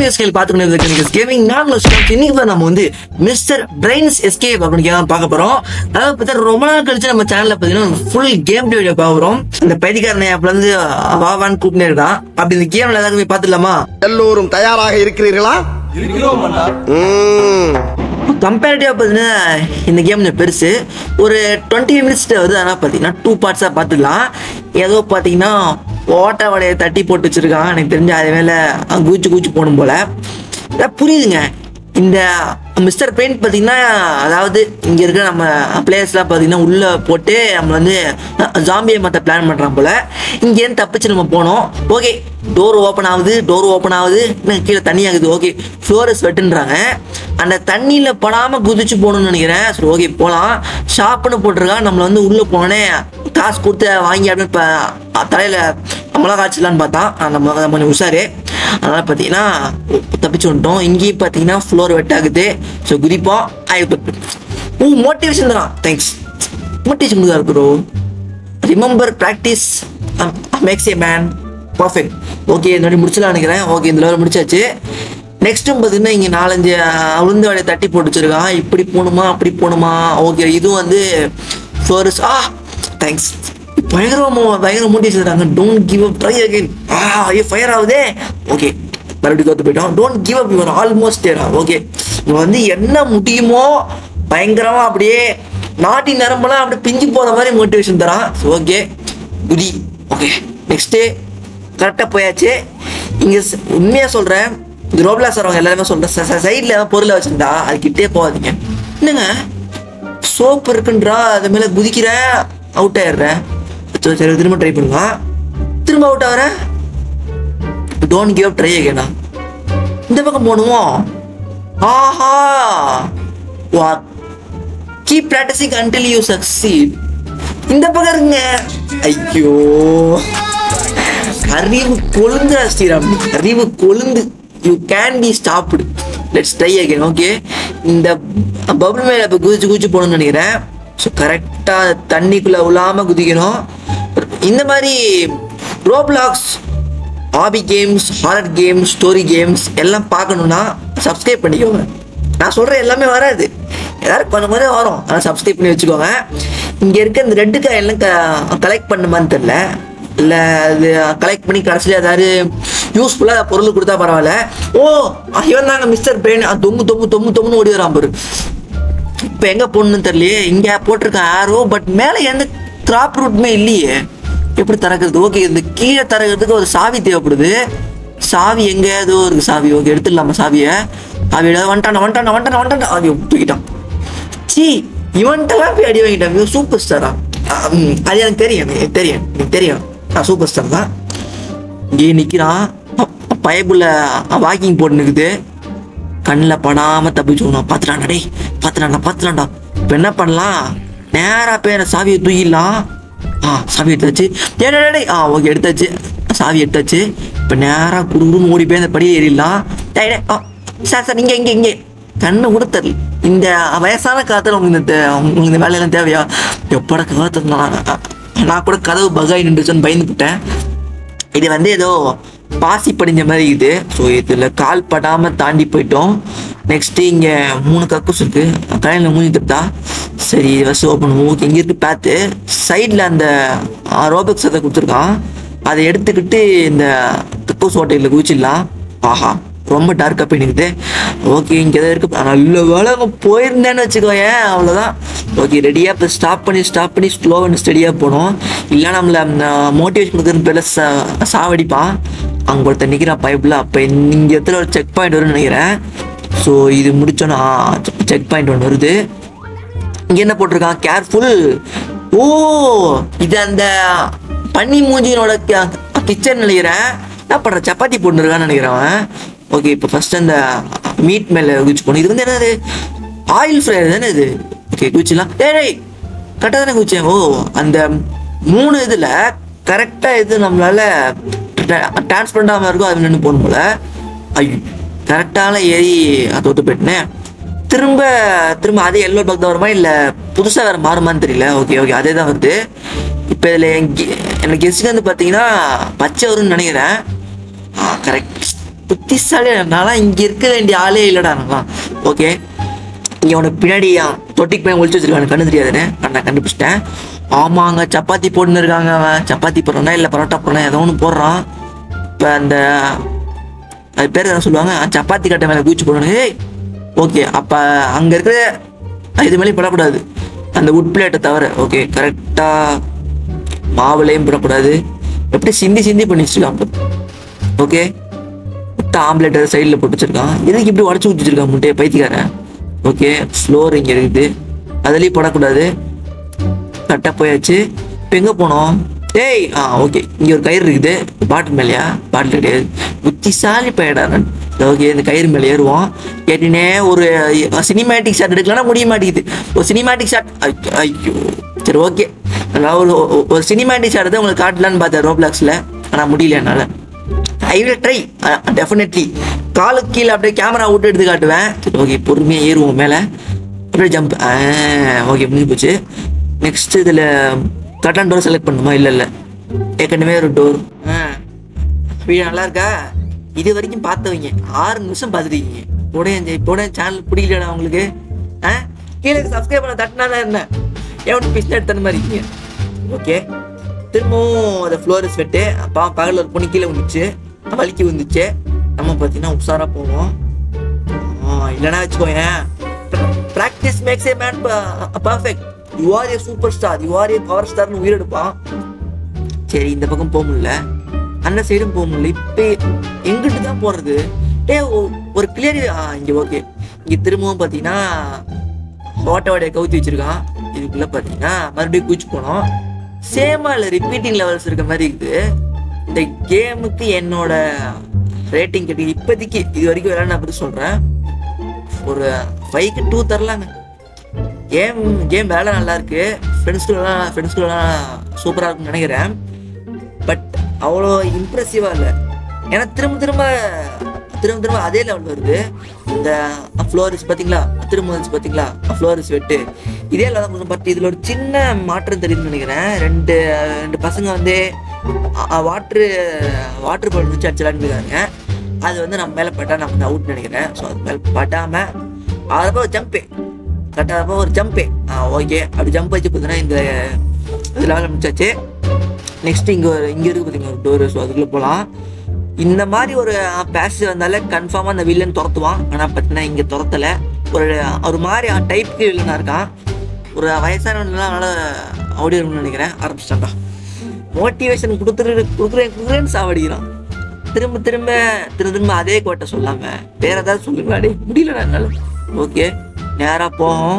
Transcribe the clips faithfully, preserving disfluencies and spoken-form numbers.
Zombie escape பார்த்துக்கணும் gaming நான் இன்னைக்கு நம்ம வந்து மிஸ்டர் பிரெயின்ஸ் எஸ்கேப் அப்படின்னு பார்க்க போறோம். அதாவது பார்த்தா ரொம்ப நாள் கழிச்சு நம்ம சேனல்ல பார்த்தீங்கன்னா ஃபுல் கேம் வீடியோ பார்க்குறோம். இந்த பைதிகாரனை அப்பல இருந்து வாவான்னு கூப்பிட்டே இருக்கான். அப்படி இந்த கேம்ல ஏதாவது போய் பார்த்துடலாமா? எல்லோரும் தயாராக இருக்கிறீர்களா? கம்பேரிட்டிவா பார்த்தீங்கன்னா இந்த கேம் கொஞ்சம் பெருசு, ஒரு டுவெண்ட்டி மினிட்ஸ் வருது. ஆனால் பார்த்தீங்கன்னா டூ பார்ட்ஸாக பார்த்துக்கலாம். ஏதோ பார்த்தீங்கன்னா ஓட்ட வடையை தட்டி போட்டு வச்சிருக்கான். எனக்கு தெரிஞ்ச அது மேலே கூச்சு கூச்சு போகணும் போல புரியுதுங்க. இந்த மிஸ்டர் பெயிண்ட் பார்த்தீங்கன்னா அதாவது இங்கே இருக்கிற நம்ம பிளேயர்ஸ்லாம் பார்த்தீங்கன்னா உள்ளே போட்டு நம்ம வந்து ஜாம்பியை மற்ற பிளான் பண்ணுறான் போல். இங்கேருந்து தப்பிச்சு நம்ம போனோம். ஓகே, டோர் ஓப்பன் ஆகுது, டோர் ஓப்பன் ஆகுது, இன்னும் கீழே தண்ணி ஆகுது. ஓகே, ஃப்ளோரஸ் வெட்டுன்றாங்க. அந்த தண்ணியில் படாமல் குதிச்சு போகணும்னு நினைக்கிறேன். சரி, ஓகே போகலாம். ஷாப்புன்னு போட்டிருக்கான். நம்மளை வந்து உள்ளே போனோடனே காசு கொடுத்து வாங்கி அப்படின்னு இப்போ தலையில் மிளகா காய்ச்சலான்னு பார்த்தா நம்ம கொஞ்சம் உஷாரு. அதனால் பார்த்தீங்கன்னா தப்பிச்சு வந்துட்டோம். இங்கேயும் பார்த்தீங்கன்னா ஃப்ளோர் வெட்டாகுது. ஸோ குதிப்போம். ஓ, மோட்டிவேஷன் தான். தேங்க்ஸ், மோட்டிவேஷன் கொடுத்தா bro. Remember practice makes a man perfect. Okay, இந்த மாதிரி முடிச்சலாம் நினைக்கிறேன். ஓகே, இந்த லெவலில் முடிச்சாச்சு. நெக்ஸ்ட்டும் பார்த்தீங்கன்னா இங்கே நாலஞ்சு உளுந்து வடையை தட்டி போட்டு வச்சிருக்கான். இப்படி போகணுமா அப்படி போகணுமா? ஓகே, இதுவும் வந்து ஃப்ளோரஸ். ஆ தேங்க்ஸ், பயங்கரமா பயங்கர மோட்டிவேஷன் இருக்காங்க. Don't give up, try again. ஆ ஐயோ ஃபயர் ஆகுதே. ஓகே, மறுபடியும் தோத்து போயிட்டோம். Don't give up, your almost there. Okay, இவங்க வந்து என்ன முடியுமோ பயங்கரமா அப்படியே நாட்டி நரம்பெல்லாம் அப்படியே பிஞ்சு போன மாதிரி மோட்டிவேஷன் தரான். ஓகே குதி. ஓகே, நெக்ஸ்ட்டு கரெக்டாக போயாச்சு. இங்கே உண்மையாக சொல்கிறேன், இந்த ரோப்ளாக்ஸ் வரவங்க எல்லாருமே சொல்கிறேன், சைடில் பொருளை வச்சுருந்தா அதுக்கிட்டே போகாதீங்க. என்னங்க சோப்பு இருக்குன்றா, அது மேலே குதிக்கிறேன், அவுட் ஆயிடுறேன். சரி, திரும்ப ட்ரை பண்ணுங்க. திரும்ப அவுட் ஆகிறேன். டோன்ட் கிவ் அப், ட்ரை அகைனா. இந்த பக்கம் போகணுமோ? ஆஹா, வா, keep practicing until you succeed. இந்த பக்கம் இருங்க. ஐயோ, அறிவு கொழுந்து ஸ்ரீராம், அறிவு கொழுந்து. You can be stopped. Let's try again. Okay, இந்த பபுள் மேலே இப்போ குதிச்சு குதிச்சு போகணும்னு நினைக்கிறேன். ஸோ கரெக்டாக தண்ணிக்குள்ளே விழாமல் குதிக்கணும். இந்த மாதிரி Roblox hobby games, horror games, story games எல்லாம் பார்க்கணுன்னா சப்ஸ்கிரைப் பண்ணிக்கோங்க. நான் சொல்கிறேன் எல்லாமே வராது, ஏதாவது கொஞ்சம் கொஞ்சம் வரும். ஆனால் சப்ஸ்கிரைப் பண்ணி வச்சுக்கோங்க. இங்கே இருக்க இந்த ரெட்டு காயெல்லாம் க கலெக்ட் பண்ணுமான்னு தெரில, இல்லை அது கலெக்ட் பண்ணி கடைசியில் ஏதாவது யூஸ்ஃபுல்லாக பொருள் கொடுத்தா பரவாயில்ல. ஓ, இவன் தாங்க மிஸ்டர் பிரெயின். தொங்கு தொங்கு தொங்கு தொங்குன்னு ஓடி வரான் பாரு. இப்போ எங்கே போடணுன்னு தெரியலையே. இங்கே போட்டிருக்கேன் ஆரோ, பட் மேலே எந்த கிராப் ரூட்டுமே இல்லையே. எப்படி திறக்கிறது? ஓகே, இந்த கீழே திறக்கிறதுக்கு ஒரு சாவி தேவைப்படுது. சாவி எங்கே? ஏதோ இருக்குது சாவி. ஓகே, எடுத்துடலாமா சாவியை? சாவி எடுத்து வந்துட்டான் வந்துட்டான் வந்துட்டான் வந்துட்டான் சாவி தூக்கிட்டான். சி, இவன்ட்டெல்லாம் போய் அடி வாங்கிட்டான். சூப்பர் ஸ்டாரா? அது எனக்கு தெரியும், எனக்கு தெரியும் எனக்கு தெரியும் நான் சூப்பர் ஸ்டார் தான். இங்கே நிற்கிறான் பயபுள்ள வாக்கிங் போட்டு நிற்குது. கண்ணில் படாமல் தப்பிச்சோம். பார்த்துட்டான்டா, டே பார்த்துட்டான்டா பார்த்துட்டான்டா. இப்போ என்ன பண்ணலாம்? நேராக போய் என்ன சாவியை தூக்கிடலாம். ஆ சாவி எடுத்தாச்சு. டே ஆ ஓகே எடுத்தாச்சு, சாவி எடுத்தாச்சு. இப்போ நேராக குடுகுடுன்னு ஓடி போய் அந்த படியை ஏறிடலாம். டே டே ஆ சார் சார் இங்கே இங்கே இங்கே கண்ணு கூட தரல. இந்த வயசான காலத்தில் உங்களுக்கு இந்த உங்களுக்கு இந்த வேலையெல்லாம் தேவையா? எப்பட காலத்தில் நான் கூட கதவு பகாய் நின்றுச்சுன்னு பயந்துக்கிட்டேன். இது வந்து ஏதோ பாசி படிஞ்ச மாதிரி இருக்குது. ஸோ இதில் கால் படாமல் தாண்டி போயிட்டோம். நெக்ஸ்ட்டு இங்கே மூணு கக்கூஸ் இருக்குது. கடையில் மூஞ்சி தட்டா. சரி, இது ஃபஸ்ட்டு ஓப்பன் பண்ணுவோம். ஓகே, இங்கே இருக்குது பேத்து. சைடில் அந்த ரோபக்ஸ் அதை கொடுத்துருக்கான். அதை எடுத்துக்கிட்டு இந்த கக்கூஸ் ஹோட்டலில் குதிச்சிடலாம். ஆஹா, ரொம்ப டார்க்காக போய் நிற்குது. ஓகே, இங்கே எதாவது இருக்குது. நல்ல வேலை அங்கே போயிருந்தேன்னு வச்சுக்கோங்க, அவ்வளோதான். ஓகே, ரெடியாக இப்போ ஸ்டாப் பண்ணி ஸ்டாப் பண்ணி ஸ்லோ அண்ட் ஸ்டடியாக போகணும். இல்லை நம்மளை மோட்டிவேஷன் கொடுக்குறது பேரில் சா சாவடிப்பான். அங்கே ஒருத்தர் நிற்கிறான் பைப்பில். அப்போ இங்கே இடத்துல ஒரு செக் பாயிண்ட் வரும்னு நினைக்கிறேன். ஸோ இது முடிச்சோன்னா செக் பாயிண்ட் ஒன்று வருது. இங்கே என்ன போட்டிருக்கான்? கேர்ஃபுல். ஓ, இது அந்த பன்னி மூஞ்சினோட கிச்சன் நினைக்கிறேன். என்ன பண்ணுற, சப்பாத்தி போட்டுருக்கான்னு நினைக்கிறவன். ஓகே, இப்போ ஃபஸ்ட்டு அந்த மீட் மேலே குதிச்சு போகணும். இது வந்து என்னது? ஆயில் ஃப்ரையர் தானே இது? ஓகே, குதிச்சிடலாம். ஏய் கரெக்டாக தானே குதிச்சேன். ஓ, அந்த மூணு இதில் கரெக்டாக இது நம்மளால டிரான்ஸ்பரண்ட் ஆகாமல் இருக்கும், அது நின்று போகணும் போல. ஐயோ, கரெக்டான ஏறி அதை ஒத்து போயிட்டேன். திரும்ப திரும்ப அதே எல்லோ பிளாக் தான் வருமா இல்லை புதுசாக வேறு மாறுமான்னு தெரியல. ஓகே ஓகே அதே தான் வருது. இப்போ இதில் எனக்கு கெஸ்ட்டுக்கு வந்து பார்த்தீங்கன்னா பச்சை வரும்னு நினைக்கிறேன். ஆ கரெக்ட். புத்திசாலி நான்லாம் இங்கே இருக்க வேண்டிய ஆளே இல்லைடா நான்லாம். ஓகே இங்கே உனக்கு பின்னாடி தொட்டிக்கு போய் ஒழிச்சு வச்சிருக்காங்க, கண்ணு தெரியாதுன்னு நான் கண்டுபிடிச்சிட்டேன். ஆமாங்க சப்பாத்தி போட்டுன்னு இருக்காங்க. அவன் சப்பாத்தி போடுறானா இல்லை பரோட்டா போடுறான் ஏதோ ஒன்று போடுறான். இப்போ அந்த அது பேர் என்ன சொல்லுவாங்க, சப்பாத்தி கட்டை மேலே குதிச்சு போடணும். ஏய் ஓகே அப்போ அங்கே இருக்கிற இது மேலேயும் படக்கூடாது, அந்த உட் பிளேட்டை தவிர. ஓகே கரெக்டாக மாவுலையும் போடக்கூடாது. எப்படி சிந்தி சிந்தி பண்ணி வச்சுருக்கான். ஓகே முட்டை ஆம்லேட் சைடில் போட்டு வச்சுருக்கான். எதுக்கு இப்படி உடச்சி ஊற்றி வச்சுருக்கான் முட்டையை பைத்தியக்காரன். ஓகே ஃப்ளோர் இங்கே இருக்குது, அதுலேயும் போடக்கூடாது. கரெக்டாக போயாச்சு. இப்போ எங்கே போனோம்? ஏய் ஆ ஓகே இங்கே ஒரு கயிறு இருக்குது. பாட்டில் மேலேயா? பாட்டில் கிடையாது, புத்திசாலி பையடா நான். ஓகே இந்த கயிறு மேலே ஏறுவோம். கேட்டினே ஒரு சினிமேட்டிக் ஷாட் எடுக்கலன்னா முடிய மாட்டேங்குது. ஒரு சினிமேட்டிக் ஷாட் ஐயோ சரி ஓகே நான் ஒரு ஒரு சினிமேட்டிக் ஷாட் தான் உங்களுக்கு காட்டலான்னு பார்த்தேன் ரோப்ளாக்ஸில், ஆனால் முடியல என்னால். I will try definitely. காலுக்கு கீழே அப்படியே கேமரா விட்டு எடுத்து காட்டுவேன். சரி ஓகே பொறுமையாக ஏறுவோம் மேலே. அப்படியே ஜம்ப். ஓகே முடிஞ்சு போச்சு. நெக்ஸ்ட் இதில் கட்டான் டோர் செலக்ட் பண்ணுமா? இல்லை இல்லை ஏற்கனவே ஒரு டோர். ஆ வீடியோ நல்லா இருக்கா? இது வரைக்கும் பார்த்தவங்க ஆறு நிமிஷம் பார்த்துருக்கீங்க. உடைய உடைய சேனல் பிடிக்கலடா உங்களுக்கு? ஆ கீழே சப்ஸ்கிரைப் பண்ண தட்டினா என்ன எவன் பிஸ்ட் எடுத்த மாதிரி இருக்கீங்க. ஓகே திரும்பவும் அந்த ஃப்ளோரஸ் வெட்டு. அப்போ பகலில் ஒரு பொண்ணு கீழே வந்துச்சு, வலிக்கு வந்துச்சு. நம்ம பார்த்தீங்கன்னா உஷாராக போவோம். இல்லைன்னா வச்சுக்கோங்க practice makes a man perfect. You are a super star, you are a power ஸ்டார்னு உயிரெடுப்பான். சரி இந்த பக்கம் போக முடியல, அந்த சைடும் போக முடியல. இப்போ எங்கிட்டு தான் போகிறது? டே ஒரு கிளியர் இங்கே. ஓகே இங்கே திரும்பவும் பார்த்தீங்கன்னா ஓட்டோடைய கவுத்தி வச்சிருக்கான். இதுக்குள்ளே பார்த்தீங்கன்னா மறுபடியும் குச்சி போனோம். சேமா இல்லை ரிப்பீட்டிங் லெவல்ஸ் இருக்க மாதிரி இருக்குது. இந்த கேமுக்கு என்னோட ரேட்டிங் கேட்டு இப்போதைக்கு இது வரைக்கும் விளையாட பற்றி சொல்கிறேன், ஒரு ஃபைவ்க்கு டூ தரலாங்க. கேம் கேம் வேலை நல்லா இருக்கு, ஃப்ரெண்ட்ஸ்குள்ளலாம் ஃப்ரெண்ட்ஸ்குள்ளலாம் சூப்பராக இருக்குன்னு நினைக்கிறேன். பட் அவ்வளோ இம்ப்ரெசிவாக இல்லை. ஏன்னா திரும்ப திரும்ப திரும்ப திரும்ப அதே லெவல் வருது. இந்த ஃப்ளோரிஸ் பார்த்தீங்களா, திரும்ப வந்துச்சு பார்த்தீங்களா ஃப்ளோரிஸ் வெட்டு, இதே லெவல் கொஞ்சம். பட் இதில் ஒரு சின்ன மாற்றம் தெரியுதுன்னு நினைக்கிறேன். ரெண்டு ரெண்டு பசங்க வந்து வாட்ரு வாட்டர் பால் வச்சு அடிச்சலான்னு இருக்காங்க. அது வந்து நம்ம மேலே பட்டா நம்ம அவுட் நினைக்கிறேன். ஸோ அது மேலே பட்டாமல் அதப்போ ஒரு ஜம்பே கரெக்டாக ஒரு ஜம்பே. ஆ ஓகே அப்படி ஜம்ப் வச்சு பார்த்தீங்கன்னா இந்த இது லெவலில் முடிச்சாச்சு. நெக்ஸ்ட் இங்கே ஒரு இங்கே இருக்குது பார்த்தீங்கன்னா ஒரு டோரு. ஸோ அதுக்குள்ளே போகலாம். இந்த மாதிரி ஒரு பேசேஜ் வந்தாலே கன்ஃபார்மாக அந்த வில்லன் துரத்துவான். ஆனால் பார்த்தீங்கன்னா இங்கே துரத்தலை. ஒரு ஒரு மாதிரி டைப்புக்கு வில்லனாக இருக்கான். ஒரு வயசானவங்களாம் அதனால் ஓடி வரும்னு நினைக்கிறேன். ஆரம்பிச்சிட்டான்டா மோட்டிவேஷன் கொடுத்துரு கொடுக்குறேன் கொடுக்குறேன்னு சாவடிக்கிறான். திரும்ப திரும்ப திரும்ப திரும்ப அதே கோட்டை சொல்லாமல் வேற ஏதாவது சொல்லுங்களா? டே முடியல என்னால். ஓகே நேராக போவோம்.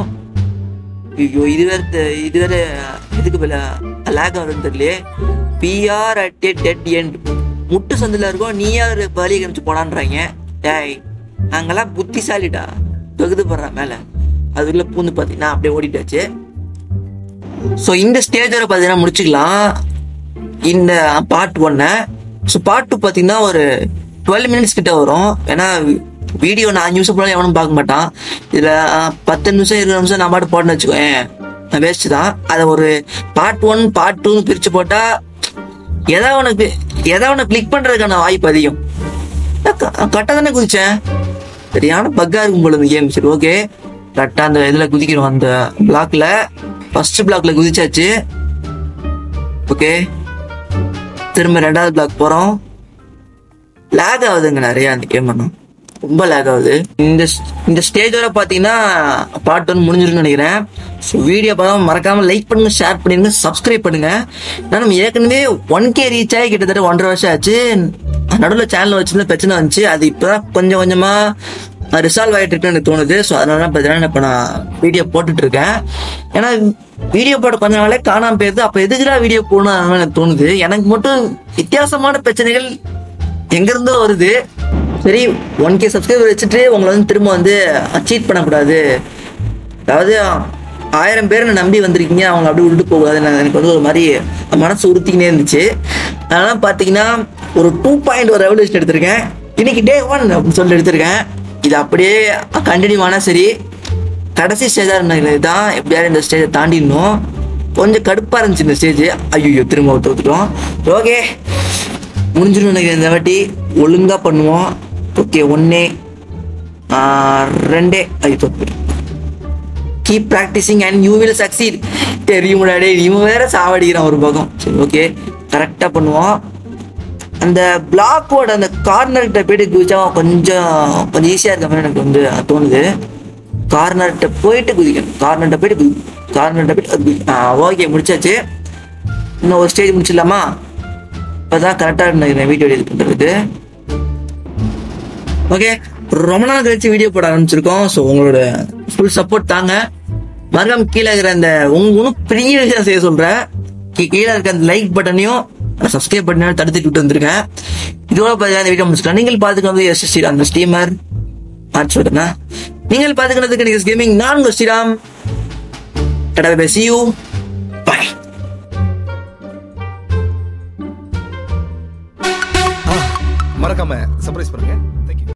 ஐயோ இது வேறு இது வேறு இதுக்கு மேலே லேக் ஆகுதுன்னு தெரியலையே. பிஆர் அட் ஏ டெட் எண்ட். முட்டு சந்தில் இருக்கோம், நீ யார் வழி கணிச்சு போடான்றாங்க. டேய் நாங்கெல்லாம் புத்திசாலிட்டா தொகுது போடுறேன் மேலே. அதுக்குள்ளே பூந்து பார்த்தீங்கன்னா அப்படியே ஓடிட்டாச்சு. ஸோ இந்த ஸ்டேஜோட பார்த்தீங்கன்னா முடிச்சுக்கலாம் இந்த பார்ட் ஒன்னை. ஸோ பார்ட் டூ பார்த்தீங்கன்னா ஒரு டுவெல் மினிட்ஸ் கிட்ட வரும். ஏன்னா வீடியோ நான் அஞ்சு நிமிஷம் போனாலும் எவனும் பார்க்க மாட்டான். இதில் பத்து நிமிஷம் இருபது நிமிஷம் நான் பாட்டு போட்டேன்னு வச்சுக்கோங்க, வேஸ்ட்டு தான். அதை ஒரு பார்ட் ஒன் பார்ட் டூன்னு பிரித்து போட்டால் எதா உனக்கு எதா உனக்கு கிளிக் பண்ணுறதுக்கான வாய்ப்பு அதிகம். கரெக்டாக தானே குதிச்சேன், சரியான பக்கா இருக்கும் போல இந்த கேம். சரி ஓகே கரெக்டாக அந்த இதில் குதிக்கிறோம். அந்த பிளாக்ல ஃபர்ஸ்ட் பிளாக்ல குதிச்சாச்சு. ஓகே திரும்ப ரெண்டாவது பிளாக் போகிறோம். லேக் ஆகுதுங்க நிறையா அந்த கேம் பண்ணும், ரொம்ப லேக் ஆகுது. இந்த இந்த ஸ்டேஜ் வரை பார்த்தீங்கன்னா பார்ட் ஒன் முடிஞ்சிருன்னு நினைக்கிறேன். ஸோ வீடியோ பார்த்தா மறக்காமல் லைக் பண்ணுங்க, ஷேர் பண்ணிடுங்க, சப்ஸ்கிரைப் பண்ணுங்க. ஏன்னா நம்ம ஏற்கனவே ஒன் கே ரீச் ஆகி கிட்டத்தட்ட ஒன்றரை வருஷம் ஆச்சு. நடுவில் சேனல் வச்சுருந்த பிரச்சனை வந்துச்சு, அது இப்போ தான் கொஞ்சம் கொஞ்சமாக ரிசால்வ் ஆகிட்டு இருக்குன்னு எனக்கு தோணுது. ஸோ அதனால பார்த்தீங்கன்னா இப்போ நான் வீடியோ போட்டுட்டு இருக்கேன். ஏன்னா வீடியோ போட கொஞ்ச நாளே காணாமல் போயிருது. அப்போ எதுக்குடா வீடியோ போடணும் எனக்கு தோணுது. எனக்கு மட்டும் வித்தியாசமான பிரச்சனைகள் எங்கேருந்தோ வருது. சரி ஒன் கே சப்ஸ்கிரைபர் வச்சுட்டு உங்களை வந்து திரும்ப வந்து சீட் பண்ணக்கூடாது. அதாவது ஆயிரம் பேர் நம்பி வந்திருக்கீங்க, அவங்க அப்படி விட்டுட்டு போகக்கூடாது. எனக்கு வந்து ஒரு மாதிரி மனசு உறுத்திக்கினே இருந்துச்சு. அதனால பார்த்தீங்கன்னா ஒரு டூ பாயிண்ட் ஒரு ரெவல்யூஷன் எடுத்திருக்கேன். இன்னைக்கு டே ஒன் அப்படின்னு சொல்லிட்டு எடுத்திருக்கேன். இது அப்படியே கண்டினியூ ஆனால் சரி. கடைசி ஸ்டேஜாக இருந்தாங்க தான் எப்படியாவது இந்த ஸ்டேஜை தாண்டிடணும். கொஞ்சம் கடுப்பாக இருந்துச்சு இந்த ஸ்டேஜ். ஐயோ திரும்ப தோத்துட்டோம். ஓகே முடிஞ்சிடும் நினைக்கிறேன். இந்த வாட்டி ஒழுங்காக பண்ணுவோம். ஓகே ஒன்னே ரெண்டே ஐயோ keep practicing and you will succeed. தெரியுமுடா டே, இவன் வேற சாவடிக்கிறான் ஒரு பக்கம். சரி ஓகே கரெக்டாக பண்ணுவோம். அந்த பிளாக்கோட அந்த கார்னர்கிட்ட போயிட்டு குதிச்சா கொஞ்சம் கொஞ்சம் ஈஸியாக இருக்க மாதிரி எனக்கு வந்து தோணுது. கார்னர்கிட்ட போயிட்டு குதிக்கணும், கார்னர்கிட்ட போயிட்டு குதி கார்னர்கிட்ட போயிட்டு குதி. ஆ ஓகே முடிச்சாச்சு. இன்னும் ஒரு ஸ்டேஜ் முடிச்சிடலாமா? இப்போதான் கரெக்டாக நினைக்கிறேன் வீடியோ எடிட் பண்ணுறது. ஓகே ரொம்ப நாள் கழிச்சு வீடியோ போட ஆரம்பிச்சிருக்கோம். ஸோ உங்களோட ஃபுல் சப்போர்ட் தாங்க. மறக்காம கீழே இருக்கிற அந்த உங்க ஒன்றும் பெரிய விஷயம் செய்ய சொல்கிறேன். கீழே இருக்க அந்த லைக் பட்டனையும் சப்ஸ்கிரைப் பட்டனையும் தடுத்துட்டு விட்டு வந்துருக்கேன். இதோட பார்த்தீங்கன்னா இந்த வீடியோ முடிச்சுக்கலாம். நீங்கள் பார்த்துக்கிறது எஸ் ஸ்ரீராம் அந்த ஸ்டீமர் ஆச்சு சொல்லுங்க. நீங்கள் பார்த்துக்கிறதுக்கு நீங்கள் கேமிங் நான் உங்கள் Sriram. Tata bye bye, see you, bye. மறக்காம சர்ப்ரைஸ் பண்ணுங்க.